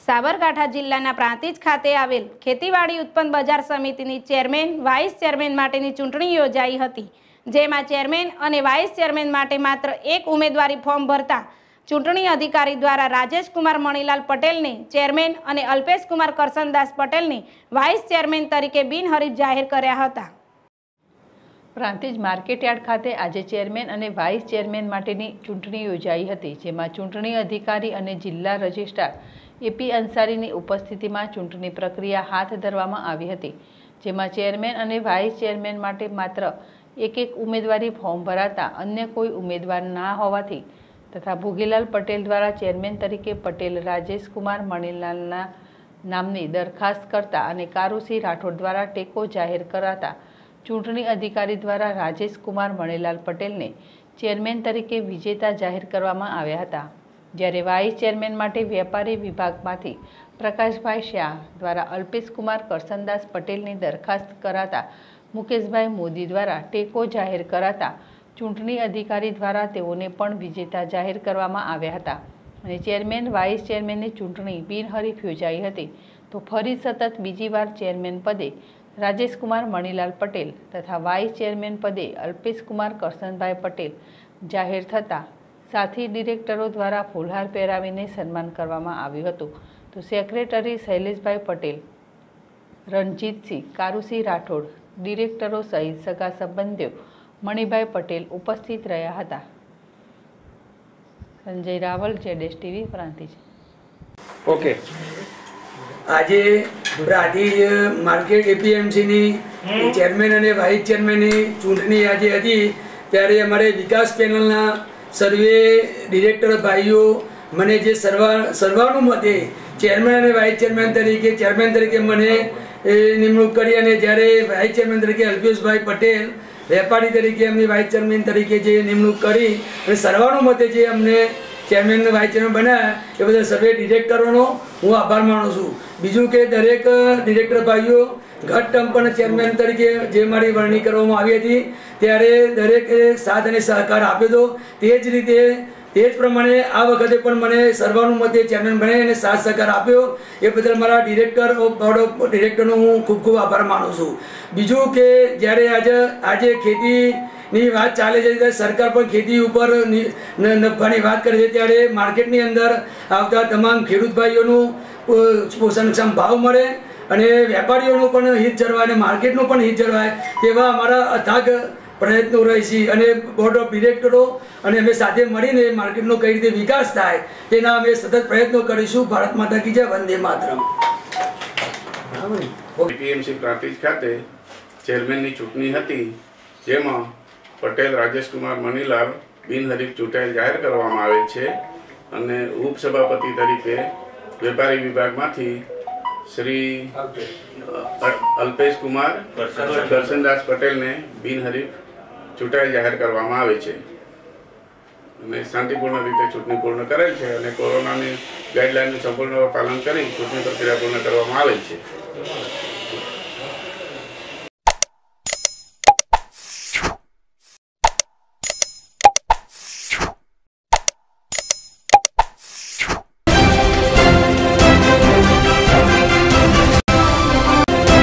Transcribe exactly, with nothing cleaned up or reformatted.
સાબરકાંઠા જિલ્લાના પ્રાંતિજ ખાતે આવેલ ખેતીવાડી ઉત્પન્ન બજાર સમિતિની ચેરમેન વાઇસ ચેરમેન માટેની ચૂંટણી યોજાઈ હતી, જેમાં ચેરમેન અને વાઇસ ચેરમેન માટે માત્ર એક ઉમેદવારી ફોર્મ ભરતા ચૂંટણી અધિકારી દ્વારા રાજેશકુમાર મણીલાલ પટેલને ચેરમેન અને અલ્પેશકુમાર કરસનદાસ પટેલને વાઇસ ચેરમેન તરીકે બિનહરીફ જાહેર કર્યા હતા। પ્રાંતિજ માર્કેટયાર્ડ ખાતે આજે ચેરમેન અને વાઇસ ચેરમેન માટેની ચૂંટણી યોજાઈ હતી, જેમાં ચૂંટણી અધિકારી અને જિલ્લા રજિસ્ટ્રાર એપી અંસારીની ઉપસ્થિતિમાં ચૂંટણી પ્રક્રિયા હાથ ધરવામાં આવી હતી, જેમાં ચેરમેન અને વાઇસ ચેરમેન માટે માત્ર એક એક ઉમેદવારી ફોર્મ ભરાતા અન્ય કોઈ ઉમેદવાર ના હોવાથી તથા ભોગીલાલ પટેલ દ્વારા ચેરમેન તરીકે પટેલ રાજેશકુમાર મણીલાલના નામની દરખાસ્ત કરતા અને કારુસિંહ રાઠોડ દ્વારા ટેકો જાહેર કરાતા ચૂંટણી અધિકારી દ્વારા રાજેશકુમાર મણીલાલ પટેલને ચેરમેન તરીકે વિજેતા જાહેર કરવામાં આવ્યા હતા, જ્યારે વાઇસ ચેરમેન માટે વેપારી વિભાગમાંથી પ્રકાશભાઈ શાહ દ્વારા અલ્પેશકુમાર કરસનદાસ પટેલની દરખાસ્ત કરાતા મુકેશભાઈ મોદી દ્વારા ટેકો જાહેર કરાતા ચૂંટણી અધિકારી દ્વારા તેઓને પણ વિજેતા જાહેર કરવામાં આવ્યા હતા અને ચેરમેન વાઇસ ચેરમેનની ચૂંટણી બિનહરીફ યોજાઈ હતી। તો ફરી સતત બીજી વાર ચેરમેન પદે રાજેશકુમાર મણીલાલ પટેલ તથા વાઇસ ચેરમેન પદે અલ્પેશકુમાર કરસનભાઈ પટેલ જાહેર થતાં સાથી ડિરેક્ટરો દ્વારા ફૂલહાર પહેરાવીને સન્માન કરવામાં આવ્યું હતું। તો સેક્રેટરી શૈલેષભાઈ પટેલ, રણજીતસિંહ, કારુસિંહ રાઠોડ, ડિરેક્ટરો સહિત સગા સંબંધીઓ મણિભાઈ પટેલ ઉપસ્થિત રહ્યા હતા। સંજય રાવલ, જેડેશ ટીવી, પ્રાંતિજ। ઓકે, આજે પ્રાંતિજ માર્કેટ એપીએમસીની ચેરમેન અને વાઇસ ચેરમેનની ચૂંટણી આજે હતી, ત્યારે અમારે વિકાસ પેનલના સર્વે ડિરેક્ટર ભાઈઓ મને જે સર્વા સર્વાનુમતે ચેરમેન અને વાઇસ ચેરમેન તરીકે ચેરમેન તરીકે મને નિમણૂક કરી અને જ્યારે વાઇસ ચેરમેન તરીકે અલ્પેશભાઈ પટેલ વેપારી તરીકે એમની વાઇસ ચેરમેન તરીકે જે નિમણૂક કરી અને સર્વાનુમતે જે અમને ચેરમેન વાઇસ ચેરમેન બનાવ્યા એ બધા સર્વે ડિરેક્ટરોનો હું આભાર માનું છું। બીજું કે દરેક ડિરેક્ટર ભાઈઓ ગત ટર્મ પણ ચેરમેન તરીકે જે મારી વરણી કરવામાં આવી હતી ત્યારે દરેકે સાથ અને સહકાર આપ્યો હતો, તે જ રીતે તે જ પ્રમાણે આ વખતે પણ મને સર્વાનુમતે ચેરમેન બનાવી અને સાથ સહકાર આપ્યો, એ બદલ મારા ડિરેક્ટર ઓફ બોર્ડ ઓફ ડિરેક્ટરનો હું ખૂબ ખૂબ આભાર માનું છું। બીજું કે જ્યારે આજે આજે ખેતીની વાત ચાલે છે ત્યારે સરકાર પણ ખેતી ઉપર નફાની વાત કરે છે, ત્યારે માર્કેટની અંદર આવતા તમામ ખેડૂત ભાઈઓનું પોષણક્ષમ ભાવ મળે અને વેપારીઓનું પણ હિત જળવાય અને માર્કેટનું પણ હિત જળવાય તેવા અમારા અથાગ પ્રયત્નો રહે છે અને બોર્ડ ઓફ ડિરેક્ટરો અને અમે સાથે મળીને માર્કેટનો કઈ રીતે વિકાસ થાય તેના અમે સતત પ્રયત્નો કરીશું। ભારત માતા કી જય, વંદે માતરમ। એપીએમસી પ્રાંતિજ ખાતે ચેરમેનની ચૂંટણી હતી, જેમાં પટેલ રાજેશકુમાર મણીલાલ બિનહરીફ ચૂંટાયેલ જાહેર કરવામાં આવેલ છે અને ઉપસભાપતિ તરીકે વેપારી વિભાગમાંથી શ્રી અલ્પેશકુમાર કરસનદાસ પટેલને બિનહરીફ ચૂંટાયેલ જાહેર કરવામાં આવે છે અને શાંતિપૂર્ણ રીતે ચૂંટણી પૂર્ણ કરેલ છે અને કોરોનાની ગાઈડલાઇનનું સંપૂર્ણ પાલન કરી ચૂંટણી પ્રક્રિયા પૂર્ણ કરવામાં આવેલ છે।